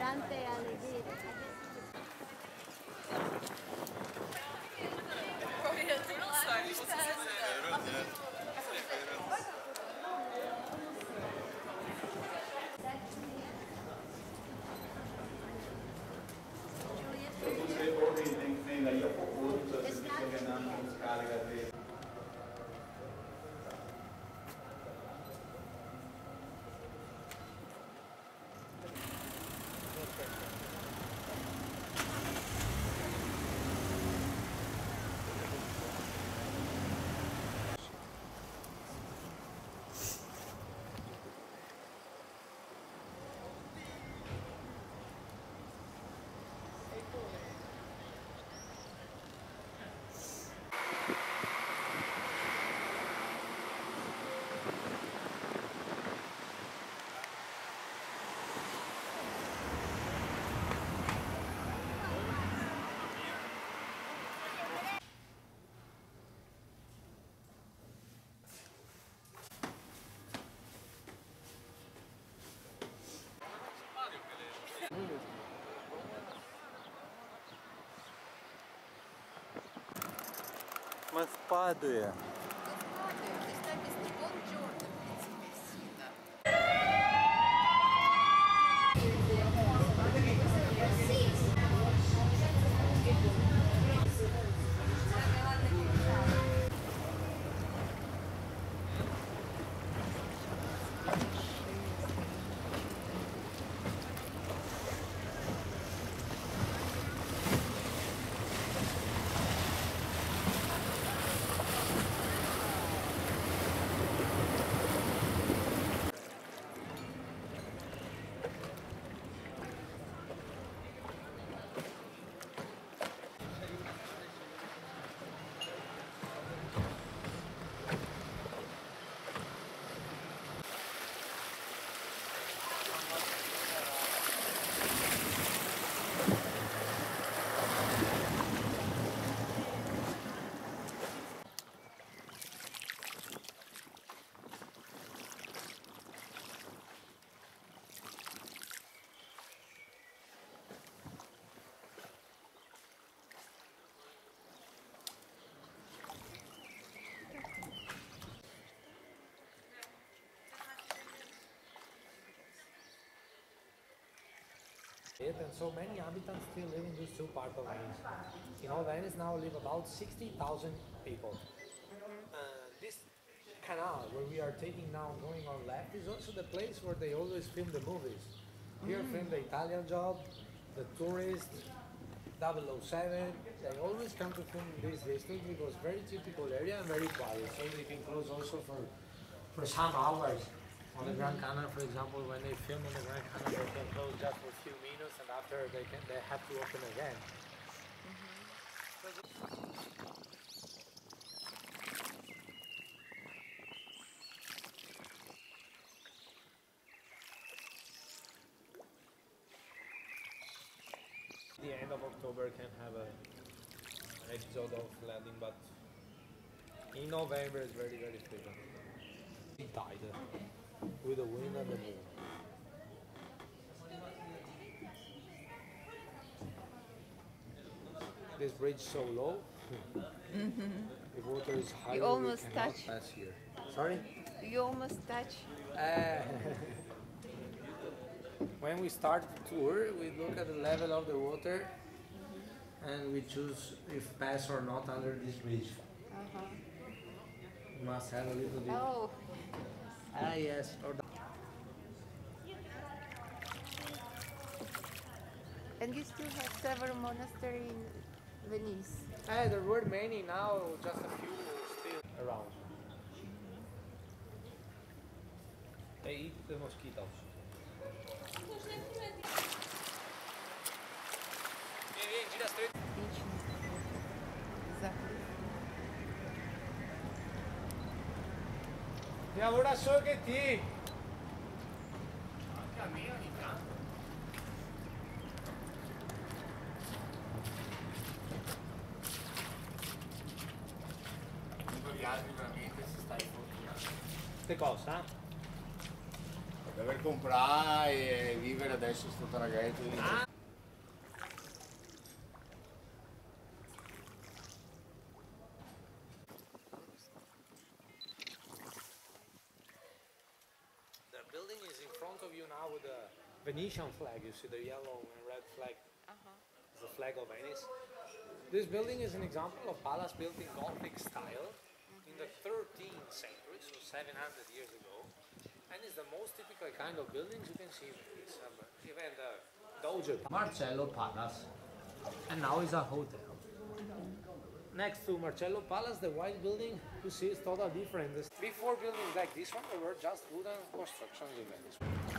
tante alegrie. Você ouve, tem daí a pouco outro, se você ordenando com os cargas dele. Ma spade! And so many inhabitants still live in these two parts of Venice. In all Venice now live about 60,000 people. This canal where we are taking now, going on left, is also the place where they always film the movies. Here film The Italian Job, The Tourist, 007. They always come to film this district because very typical area and very quiet. So they can close also for some hours. On the Grand Canal, for example, when they film on the Grand Canal, they can close just for a few minutes, and after they have to open again. The end of October can have an episode of landing, but in November it's very, very frequent. Tide with the wind and the moon. This bridge is so low. The water is high. You almost we cannot touch. pass here. Sorry? You almost touch. When we start the tour, we look at the level of the water and we choose if pass or not under this bridge. You must have a little bit. Oh, Yes. Or and you still have several monasteries in Venice. there were many, now just a few still around. They eat the mosquitoes. Exactly. E allora so che ti... Veramente si sta in fortuna. Che cosa? Per comprare e vivere adesso sto traghetto di... The building is in front of you now with the Venetian flag. You see the yellow and red flag. It's the flag of Venice. This building is an example of palace built in Gothic style in the 13th century, so 700 years ago. And it's the most typical kind of buildings you can see in Venice. Even the Doge Marcello Palace. And now it's a hotel. Next to Marcello Palace, the white building you see is totally different. Before buildings like this one, there were just wooden constructions in Venice.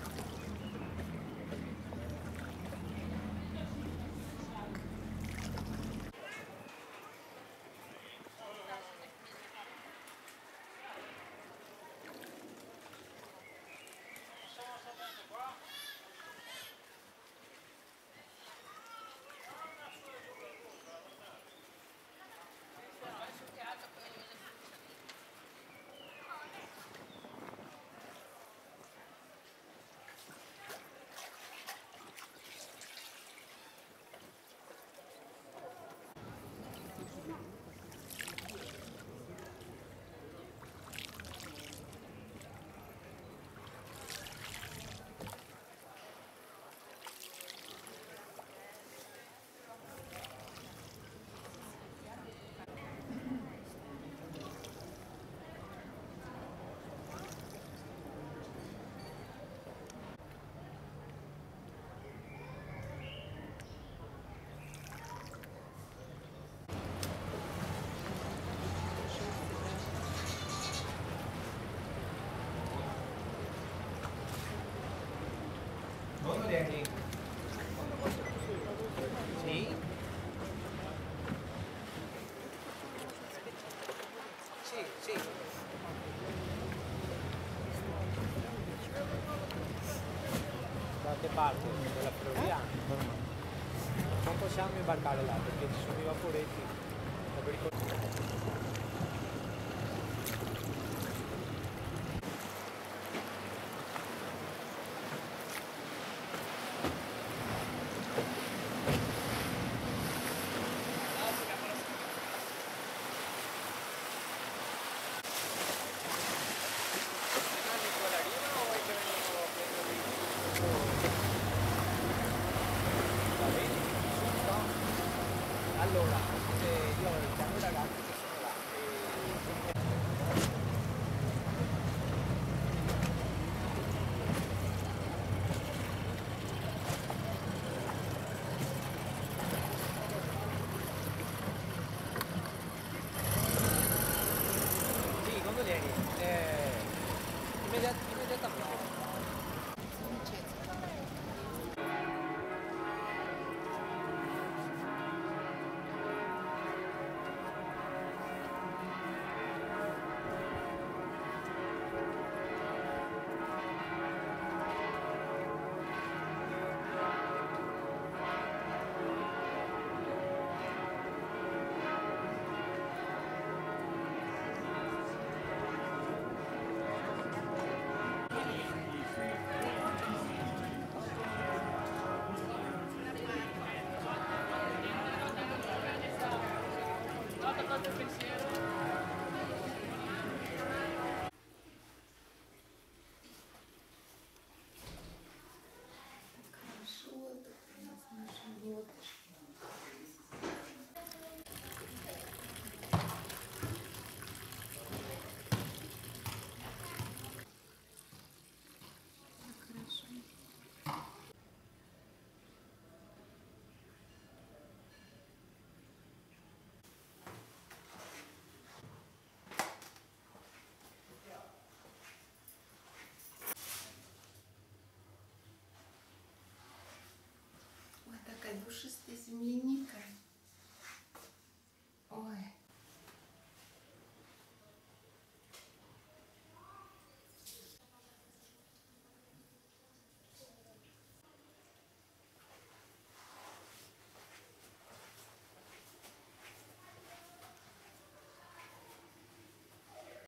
Danny. Sì? Sì, sì. Da che parte? Della ferrovia? Non possiamo imbarcare là perché ci sono i vaporetti. È pericoloso. Allora, io chiamo i ragazzi che sono là Sì, quando vieni? Immediatamente.